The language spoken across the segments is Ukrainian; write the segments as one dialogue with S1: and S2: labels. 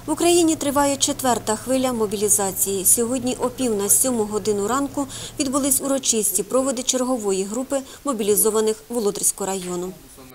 S1: В Україні триває 4-та хвиля мобілізації. Сьогодні о 6:45 ранку відбулись урочисті проводи чергової групи мобілізованих Володарського району.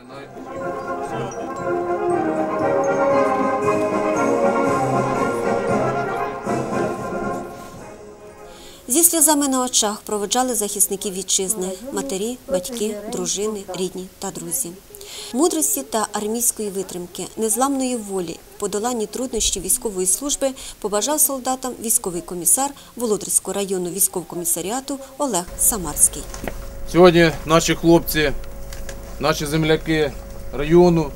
S1: Зі сльозами на очах проводжали захисників вітчизни – матері, батьки, дружини, рідні та друзі. Мудрості та армійської витримки, незламної волі, подоланні труднощів військової служби побажав солдатам військовий комісар Володарського району військового комісаріату Олег Самарський.
S2: Сьогодні наші хлопці, наші земляки району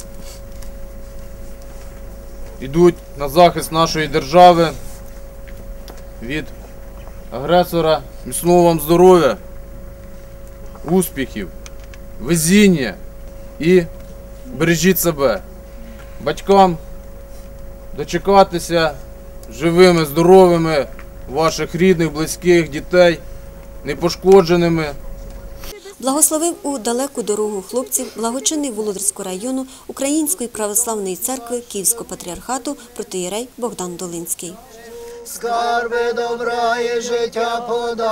S2: йдуть на захист нашої держави від агресора. Міцного вам здоров'я, успіхів, везіння і бережіть себе. Батькам дочекатися живими, здоровими ваших рідних, близьких, дітей, непошкодженими.
S1: Благословив у далеку дорогу хлопців благочинний Володарського району Української православної церкви Київського патріархату протоієрей Богдан Долинський.
S3: Скарби добра і життя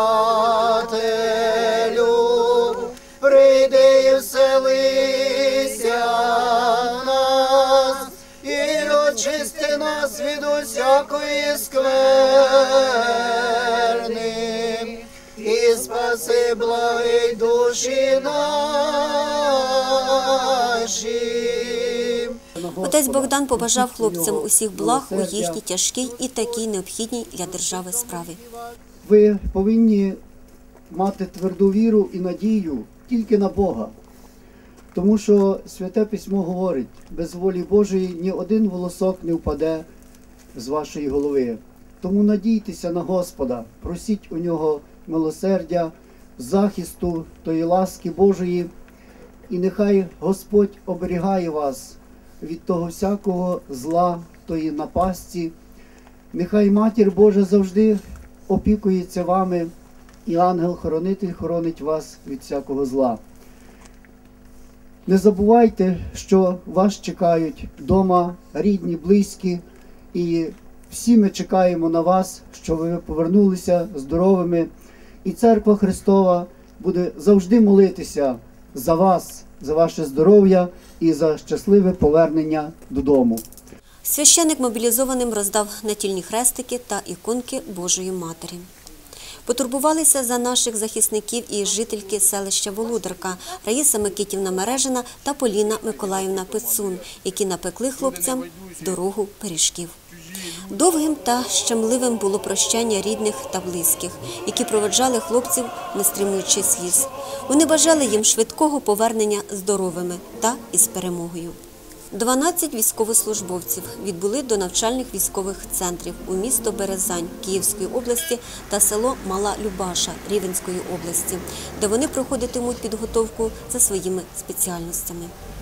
S3: подателю, прийди і вселися в нас, і очисти нас від усякої скверни, і спаси благі душі наші.
S1: Отець Богдан побажав хлопцям усіх благ у їхній тяжкій і такій необхідній для держави справі.
S3: Ви повинні мати тверду віру і надію тільки на Бога. Тому що Святе Письмо говорить, без волі Божої ні один волосок не впаде з вашої голови. Тому надійтеся на Господа, просіть у Нього милосердя, захисту тої ласки Божої, і нехай Господь оберігає вас від того всякого зла, тої напасті. Нехай Матір Божа завжди опікується вами, і ангел-хоронитель хоронить вас від всякого зла. Не забувайте, що вас чекають вдома рідні, близькі, і всі ми чекаємо на вас, щоб ви повернулися здоровими. І Церква Христова буде завжди молитися за вас, за ваше здоров'я і за щасливе повернення додому.
S1: Священик мобілізованим роздав натільні хрестики та іконки Божої Матері. Потурбувалися за наших захисників і жительки селища Володарка Раїса Микитівна Мережина та Поліна Миколаївна Пицун, які напекли хлопцям в дорогу пиріжків. Довгим та щемливим було прощання рідних та близьких, які проводжали хлопців, не стримуючи сліз. Вони бажали їм швидкого повернення здоровими та із перемогою. 12 військовослужбовців відбули до навчальних військових центрів у місто Березань Київської області та село Мала Любаша Рівненської області, де вони проходитимуть підготовку за своїми спеціальностями.